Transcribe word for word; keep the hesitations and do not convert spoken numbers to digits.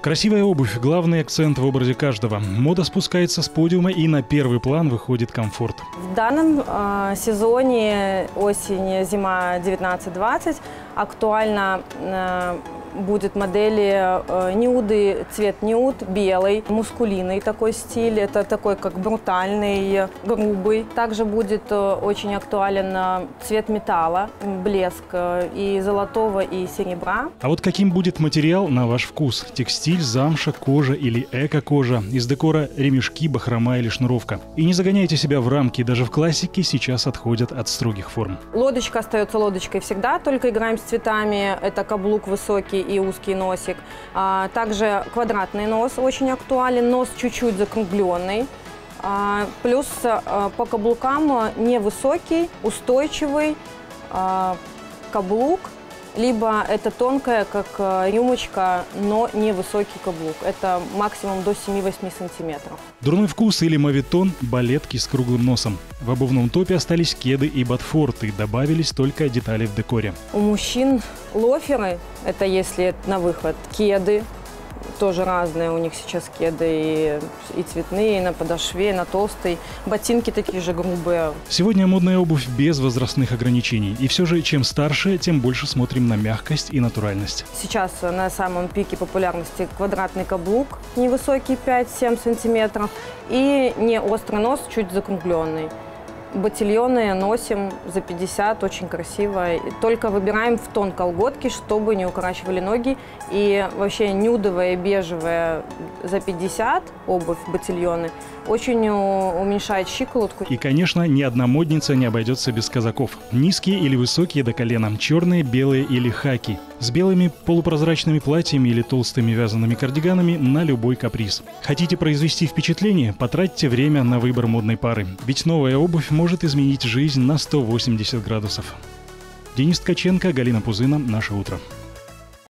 Красивая обувь – главный акцент в образе каждого. Мода спускается с подиума, и на первый план выходит комфорт. В данном э, сезоне осень-зима девятнадцать двадцать актуально э, будет модели э, нюды, цвет нюд, белый, мускулинный такой стиль, это такой как брутальный, грубый. Также будет э, очень актуален э, цвет металла, блеск э, и золотого, и серебра. А вот каким будет материал на ваш вкус? Текстиль, замша, кожа или эко-кожа? Из декора ремешки, бахрома или шнуровка? И не загоняйте себя в рамки, даже в классике сейчас отходят от строгих форм. Лодочка остается лодочкой всегда, только играем с цветами, это каблук высокий и узкий носик. А, также квадратный нос очень актуален, нос чуть-чуть закругленный. А, плюс а, по каблукам невысокий, устойчивый а, каблук, либо это тонкая, как рюмочка, но невысокий каблук. Это максимум до семи-восьми сантиметров. Дурной вкус или моветон – балетки с круглым носом. В обувном топе остались кеды и ботфорты, добавились только детали в декоре. У мужчин лоферы, это если на выход, кеды. Тоже разные у них сейчас кеды, и, и цветные, и на подошве, и на толстой. Ботинки такие же грубые. Сегодня модная обувь без возрастных ограничений. И все же, чем старше, тем больше смотрим на мягкость и натуральность. Сейчас на самом пике популярности квадратный каблук, невысокий пять-семь сантиметров, и не острый нос, чуть закругленный. Ботильоны носим за пятьдесят, очень красиво. Только выбираем в тон колготки, чтобы не укорачивали ноги. И вообще нюдовая, бежевая за пятьдесят обувь, ботильоны, очень уменьшает щиколотку. И, конечно, ни одна модница не обойдется без казаков. Низкие или высокие до колена, черные, белые или хаки. С белыми полупрозрачными платьями или толстыми вязаными кардиганами на любой каприз. Хотите произвести впечатление? Потратьте время на выбор модной пары. Ведь новая обувь может изменить жизнь на сто восемьдесят градусов. Денис Ткаченко, Галина Пузына. Наше утро.